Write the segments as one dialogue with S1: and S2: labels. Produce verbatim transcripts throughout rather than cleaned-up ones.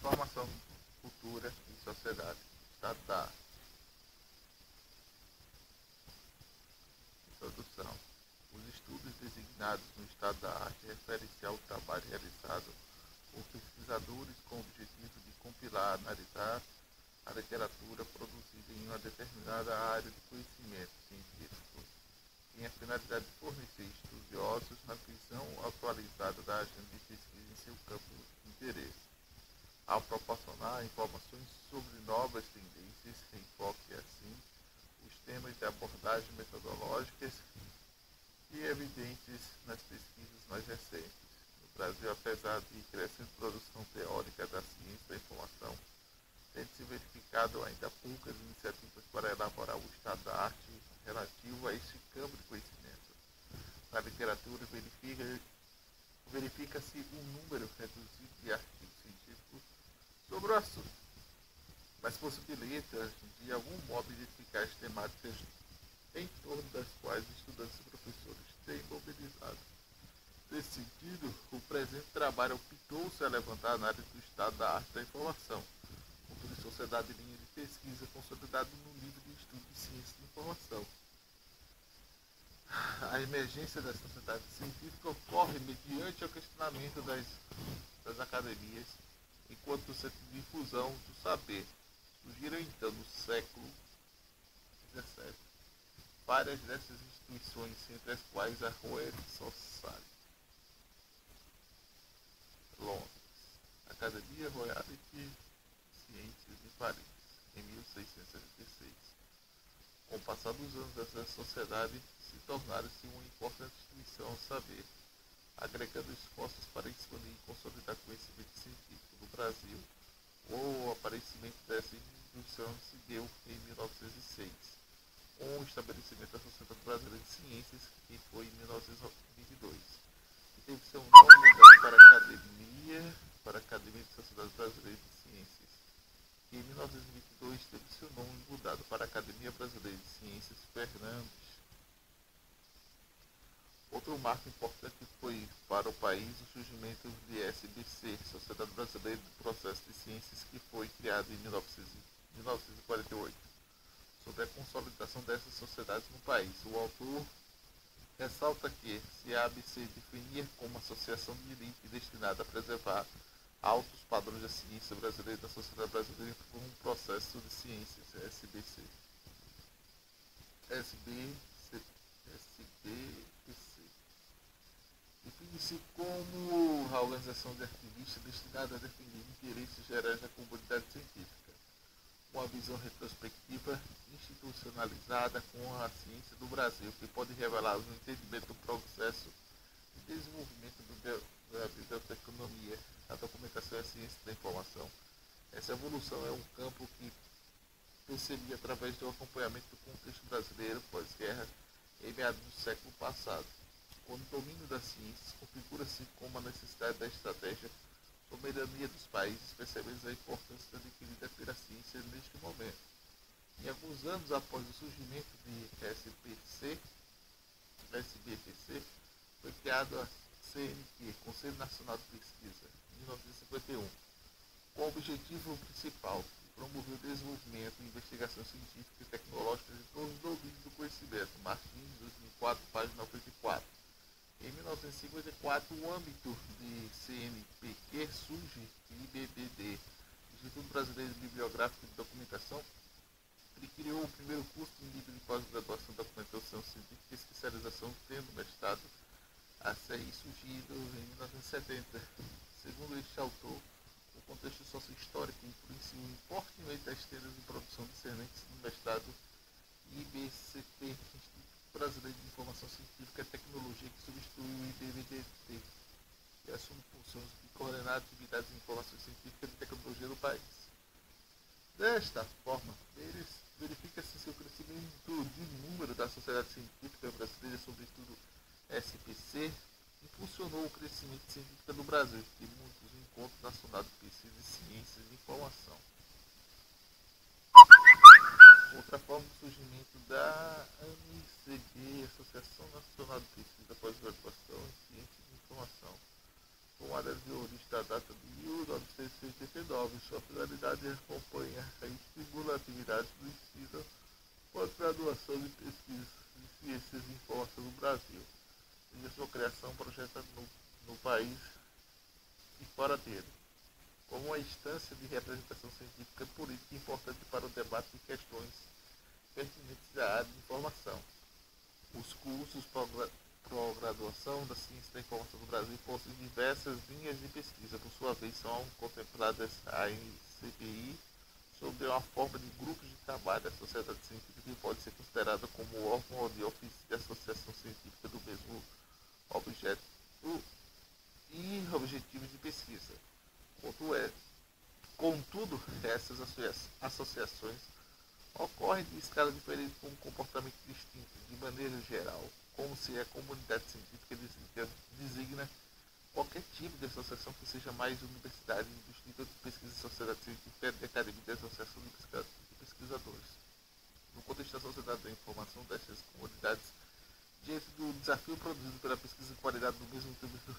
S1: Informação, cultura e sociedade. Estado da arte. Introdução. Os estudos designados no estado da arte referem-se ao trabalho realizado por pesquisadores com o objetivo de compilar, analisar a literatura produzida em uma determinada área de conhecimento científico, tem a finalidade de fornecer estudiosos na visão atualizada da agenda de pesquisa em seu campo de interesse, ao proporcionar informações sobre novas tendências, enfoque assim os temas de abordagem metodológicas e evidentes nas pesquisas mais recentes. No Brasil, apesar de crescente produção teórica da ciência da informação, tem-se verificado ainda poucas iniciativas para elaborar o estado da arte relativo a este campo de conhecimento. Na literatura, verifica, verifica-se um número reduzido de artigos científicos sobre o assunto, mas possibilita, de algum modo, identificar as temáticas em torno das quais estudantes e professores têm mobilizado. Nesse sentido, o presente trabalho optou-se a levantar a análise do estado da arte da informação, cultura e sociedade de linha de pesquisa consolidado no nível de estudo de ciência de informação. A emergência da sociedade científica ocorre mediante o questionamento das, das academias enquanto centro de difusão do saber. Surgiram então no século dezessete várias dessas instituições, entre as quais a Royal Society, Londres, Academia Royal de Ciências de Paris, em mil seiscentos e setenta e seis. Com o passar dos anos, essa sociedade se tornaram-se uma importante instituição ao saber, agregando esforços para expandir e consolidar conhecimento científico no Brasil. O aparecimento dessa instituição se deu em mil novecentos e seis, com o estabelecimento da Sociedade Brasileira de Ciências, que foi em mil novecentos e vinte e dois, e teve seu nome mudado para Academia, para Academia de Sociedade Brasileira de Ciências, que em mil novecentos e vinte e dois teve seu nome mudado para Academia Brasileira de Ciências Fernandes. Outro marco importante foi para o país o surgimento de S B C, Sociedade Brasileira do Processo de Ciências, que foi criada em mil novecentos e quarenta e oito. Sobre a consolidação dessas sociedades no país, o autor ressalta que se a A B C definir como uma associação de elite destinada a preservar altos padrões da ciência brasileira e da sociedade brasileira por um processo de ciências, S B C. S B C. Define-se como a organização de ativistas destinada a defender interesses gerais da comunidade científica, uma visão retrospectiva institucionalizada com a ciência do Brasil, que pode revelar o entendimento do processo de desenvolvimento do, da biblioteconomia, a documentação e a ciência da informação. Essa evolução é um campo que percebi através do acompanhamento do contexto brasileiro pós-guerra em meados do século passado. Quando o domínio das ciências configura-se como a necessidade da estratégia soberania dos países, percebemos a importância adquirida pela ciência neste momento. Em alguns anos após o surgimento de S B C, S B P C, foi criado a C N Q, Conselho Nacional de Pesquisa, em mil novecentos e cinquenta e um, com o objetivo principal de promover o desenvolvimento e investigação científica e tecnológica de todos os domínios do conhecimento. Martins, dois mil e quatro, página noventa e quatro. Em mil novecentos e cinquenta e quatro, o âmbito de C N P Q surge I B B D, Instituto Brasileiro Bibliográfico de Documentação. Ele criou o primeiro curso de nível de pós-graduação da documentação científica e especialização, tendo mestrado a C I surgido em mil novecentos e setenta. Segundo este autor, o contexto socio-histórico influenciou fortemente as tendas de produção discernentes no mestrado I B C T, Instituto Brasileiro de Informação Científica e Tecnologia, que substitui o I B B D T, que assume funções de coordenar atividades de informação científica e de tecnologia do país. Desta forma, verifica-se seu crescimento de número da sociedade científica brasileira, sobretudo S P C, impulsionou o crescimento científico do Brasil, que muitos encontros nacionais de pesquisa e ciências de informação. Outra forma do surgimento da A N C B, Associação Nacional de Pesquisa Pós-Graduação em Ciência de Informação, formada de origem da data de mil novecentos e oitenta e nove. Sua finalidade acompanha a estimulatividade do ensino, pós-graduação e pesquisa de ciências de informação no Brasil, e sua criação projetada no, no país e fora dele, como uma instância de representação científica e política importante para o debate de questões pertinentes à área de informação. Os cursos pós-graduação da ciência da informação do Brasil possuem diversas linhas de pesquisa, por sua vez são contempladas a N C P I sob uma forma de grupos de trabalho da sociedade científica que pode ser considerada como órgão de ofício de associação científica do mesmo objeto e objetivos de pesquisa. Contudo, é, contudo essas associações ocorrem de escala diferente com um comportamento distinto, de maneira geral, como se a comunidade científica designa, designa qualquer tipo de associação que seja mais universidade, instituto de pesquisa e sociedade científica de academia de associação de pesquisadores. No contexto da sociedade da informação dessas comunidades, diante do desafio produzido pela pesquisa de qualidade do mesmo tempo,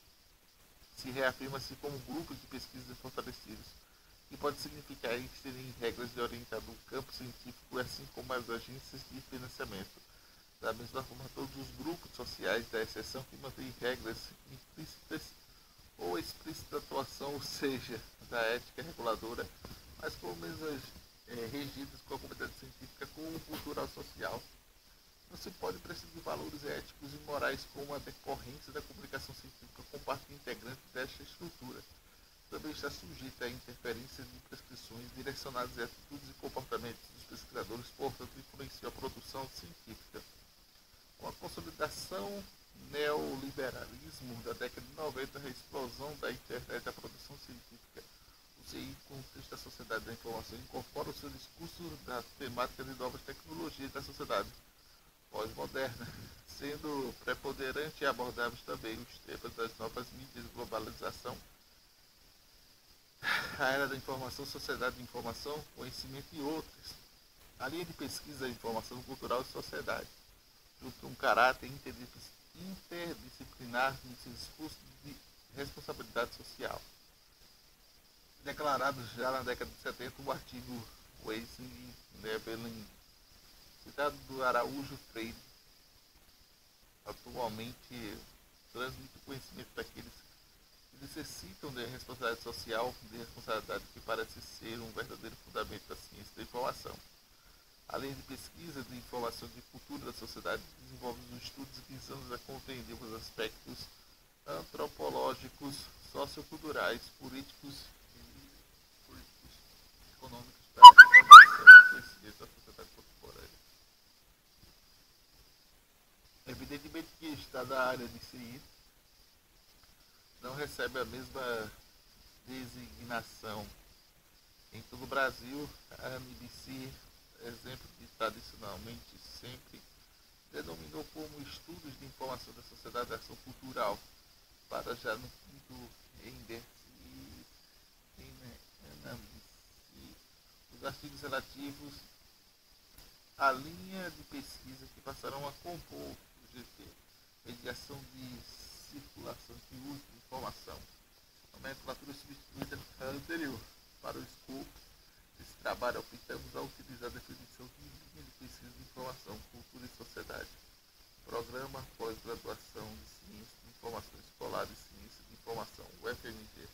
S1: se reafirma-se como grupo de pesquisas fortalecidos, que pode significar inserir regras de orientado no campo científico, assim como as agências de financiamento. Da mesma forma, todos os grupos sociais da exceção que mantêm regras implícitas ou explícitas de atuação, ou seja, da ética reguladora, mas pelo menos é, regidas com a comunidade científica como cultural social. Não se pode prescindir de valores éticos e morais como a decorrência da comunicação científica com parte integrante desta estrutura. Também está sujeita à interferência de prescrições direcionadas a atitudes e comportamentos dos pesquisadores, portanto, influenciam a produção científica. Com a consolidação neoliberalismo da década de noventa, a explosão da internet da produção científica, o C I, com o contexto da sociedade da informação, incorpora o seu discurso da temática de novas tecnologias da sociedade pós-moderna, sendo preponderante e abordáveis também os temas das novas mídias, globalização, a era da informação, sociedade de informação, conhecimento e outras. A linha de pesquisa é informação cultural e sociedade, junto um caráter interdisciplinar no seu discurso de responsabilidade social. Declarado já na década de setenta, o artigo Weissing Nebelin, citado do Araújo Freire, atualmente transmite o conhecimento daqueles que necessitam de responsabilidade social, de responsabilidade que parece ser um verdadeiro fundamento da ciência da informação. Além de pesquisa de informação de cultura da sociedade, desenvolve os estudos visando a compreender os aspectos antropológicos, socioculturais, políticos e políticos econômicos da informação e conhecimento da sociedade contemporânea. Evidentemente que está na área de C I não recebe a mesma designação em todo o Brasil. A N B C, exemplo de tradicionalmente sempre denominou como estudos de informação da sociedade da ação cultural, para já no quinto índice os artigos relativos à linha de pesquisa que passarão a compor o G T, mediação de circulação de uso de informação, nomenclatura substituída da anterior. Para o escopo desse trabalho, optamos a utilizar a definição de linha de pesquisa de informação, cultura e sociedade, programa pós-graduação de ciência de informação escolar e ciência de informação, o F M G.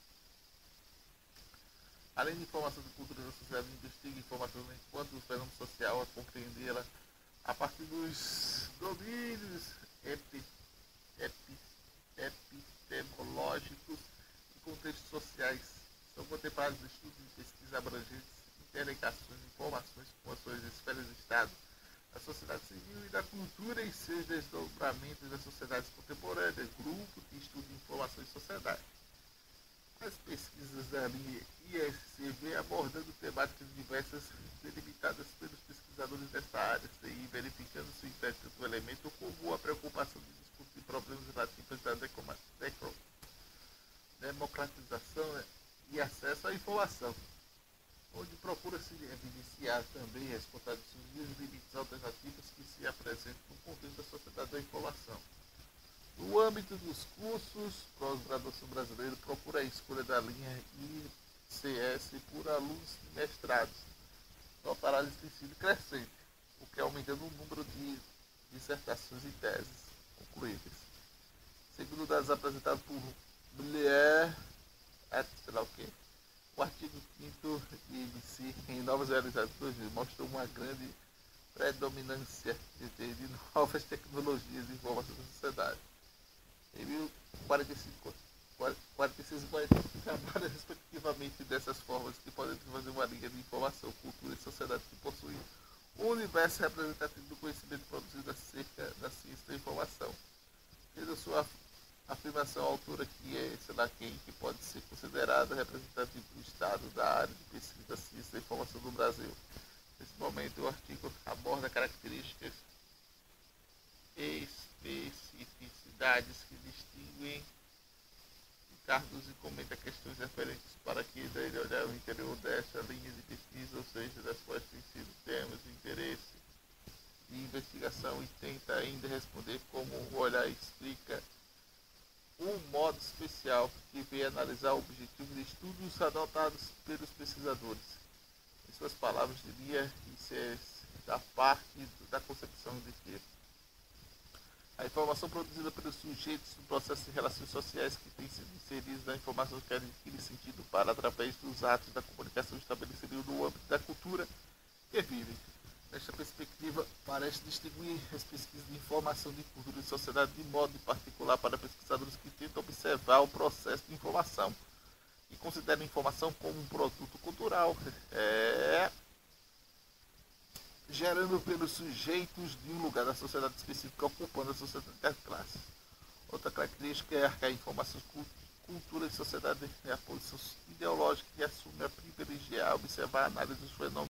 S1: Além de informação de cultura da sociedade, investiga informação enquanto o fenômeno social, a compreendê-la a partir dos domínios epi, epi, epistemológicos e contextos sociais. São contemplados estudos de pesquisa abrangentes, interligações de informações com as suas esferas de Estado, da sociedade civil e da cultura e seus desdobramentos das sociedades contemporâneas, grupo de estudo de informação e sociedade. As pesquisas da linha I S C V abordando temáticas diversas delimitadas pelos pesquisadores dessa área, C I, verificando se interpreta o elemento comum a preocupação de discutir problemas relativos à democratização e acesso à informação, onde procura-se evidenciar também as contradições e os limites alternativos que se apresentam no contexto da sociedade da informação. No No âmbito dos cursos, pós-graduação brasileiro procura a escolha da linha I C S por alunos de mestrados. Então a parálise tem sido crescente, o que aumentando o número de dissertações e teses concluídas. Segundo dados apresentados por Mulher, sei lá o que, o artigo quinto de I B C em Novas Realidades dois mil mostrou uma grande predominância de, de novas tecnologias de informação da sociedade. Em mil quarenta e cinco, quarenta e seis e quarenta trabalha respectivamente dessas formas que podem fazer uma linha de informação, cultura e sociedade que possui um universo representativo do conhecimento produzido acerca da ciência da informação. Tendo sua afirmação à altura que é, sei lá quem, que pode ser considerada representativa do Estado da área de pesquisa da ciência da informação do Brasil. Nesse momento, o artigo aborda características e especificidades que distinguem cargos e comenta questões referentes para que dele olhar o interior dessa linha de pesquisa, ou seja, das quais têm sido temas de interesse de investigação, e tenta ainda responder como o olhar explica um modo especial que veio analisar o objetivo de estudos adotados pelos pesquisadores. Em suas palavras, diria isso é da parte da concepção de que a informação produzida pelos sujeitos no processo de relações sociais que têm sido inseridos na informação que adquire sentido para, através dos atos da comunicação estabelecidos no âmbito da cultura que vivem. Nesta perspectiva, parece distinguir as pesquisas de informação de cultura e sociedade de modo particular para pesquisadores que tentam observar o processo de informação e consideram a informação como um produto cultural, é, gerando pelos sujeitos de um lugar da sociedade específica, ocupando a sociedade das classes. Outra característica é que a informação, cultura e sociedade é a posição ideológica que assume a privilegiar, observar a análise dos fenômenos